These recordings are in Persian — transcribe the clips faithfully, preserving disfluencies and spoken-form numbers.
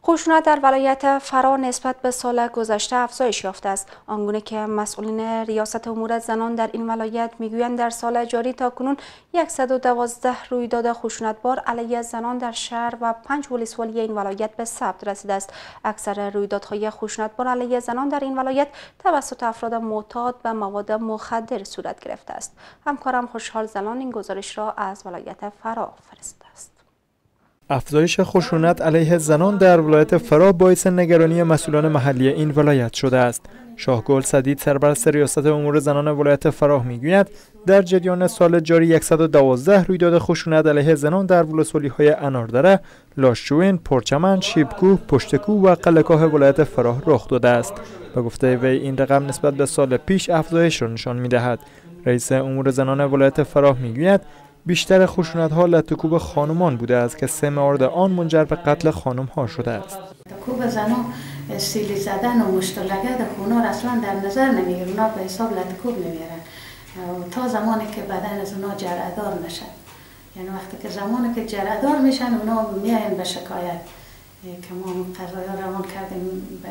خشونت در ولایت فرا نسبت به سال گذشته افزایش یافته است، آنگونه که مسئولین ریاست امور زنان در این ولایت میگویند در سال جاری تاکنون صد و دوازده رویداد خشونتبار علیه زنان در شهر و پنج ولسوالی این ولایت به ثبت رسیده است. اکثر رویدادهای خشونتبار علیه زنان در این ولایت توسط افراد معتاد به مواد مخدر صورت گرفته است. همکارم خوشحال زلان این گزارش را از ولایت فرا فرستاده است. افزایش خشونت علیه زنان در ولایت فرا باعث نگرانی مسئولان محلی این ولایت شده است. شاهگل سدید سرپرست ریاست امور زنان ولایت فرا میگوید در جریان سال جاری صد و دوازده رویداد خشونت علیه زنان در ولسوالی‌های اناردره، لاشچوین، پرچمن، شیبکوه، پشتکوه و قلعه‌کاه ولایت فرا رخ داده است. به گفته وی این رقم نسبت به سال پیش افزایش را نشان می‌دهد. رئیس امور زنان ولایت فرا میگوید بیشتر خشونت‌ها لطکوب خانمان بوده است که سه مورد آن منجر به قتل خانم‌ها شده است. لطکوب زنان سیلی زدن و مشتلگه در خونه را اصلا در نظر نمیگیرن، اونا به حساب لطکوب نمیارن تا زمانی که بدن از اونا جرعه‌دار نشن. یعنی وقتی که زمانی که جرعه‌دار میشن اونا میاین به شکایت که ما قضایا روان کردیم به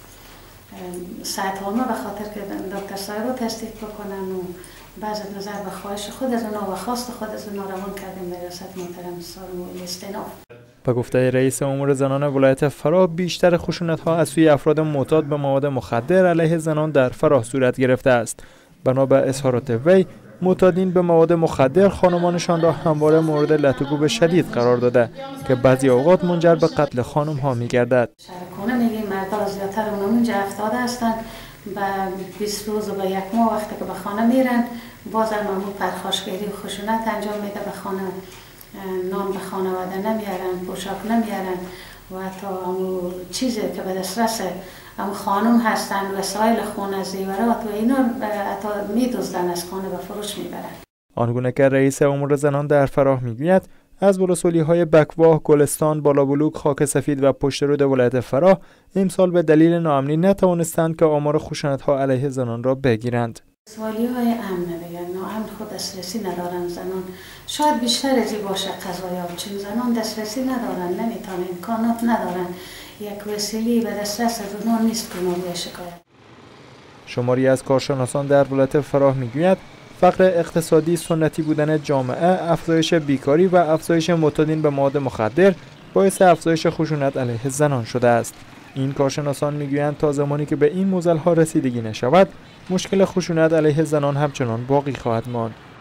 ساعت علمه به خاطر که دکتر سایه رو تصدیق بکنن و بعض نظر به خواهش خود از اونا و خواست خود از اونا روان کردیم به ریاست محترم سالم استیناف. به گفته رئیس امور زنان ولایت فرا بیشتر خشونت‌ها از سوی افراد معتاد به مواد مخدر علیه زنان در فرا صورت گرفته است. بنا به اظهارات وی معتادین به مواد مخدر خانمانشان را همواره مورد لطکوب شدید قرار داده که بعضی اوقات منجر به قتل خانم‌ها می‌گردد. شهرکانه میگیم مردا زیادتر اونجا افتاده هستند به بیست روز و به یک ماه وقتی که به خانه میرن باز هم همون پرخاشگری و خشونت انجام میده به خانه، نان به خانواده نمیارن، پوشاک نمیارن و حتی همون چیزی که به دسترس همون خانم هستن وسایل خونه زیورات و اینا حتی میدزدن از خانه به فروش میبرن. آنگونه که رئیس امور زنان در فرا میگوید از ولسوالی‌های بکواه، گلستان، بالابلوک، خاک سفید و پشت رود ولایت فرا امسال به دلیل ناامنی نتوانستند که آمار خشونت‌ها علیه زنان را بگیرند. ولسوالی‌های امن دیگه ناامن خود دسترسی ندارن زنان، شاید بیشتر از این باشه قضایا، چون زنان دسترسی ندارن، نمیتونن، امکانات ندارن، یک وسیله به دسترس از اونها نیست که موضوع شکایت. شماری از کارشناسان در ولایت فرا میگوید فقر اقتصادی، سنتی بودن جامعه، افزایش بیکاری و افزایش معتادین به مواد مخدر باعث افزایش خشونت علیه زنان شده است. این کارشناسان میگویند تا زمانی که به این معضل‌ها رسیدگی نشود، مشکل خشونت علیه زنان همچنان باقی خواهد ماند.